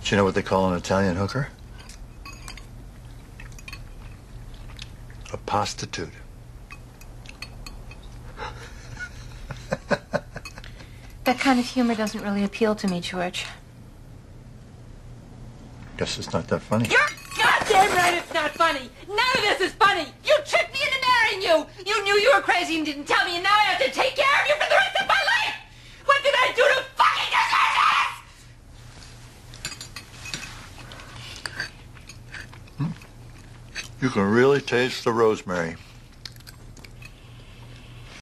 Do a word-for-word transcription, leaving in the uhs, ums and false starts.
Do you know what they call an Italian hooker? A prostitute. That kind of humor doesn't really appeal to me, George. Guess it's not that funny. You're goddamn right it's not funny. None of this is funny. You tricked me into marrying you. You knew you were crazy and didn't tell me, and now I have to take care of you for the rest of my life. What did I do to fucking deserve this? You can really taste the rosemary.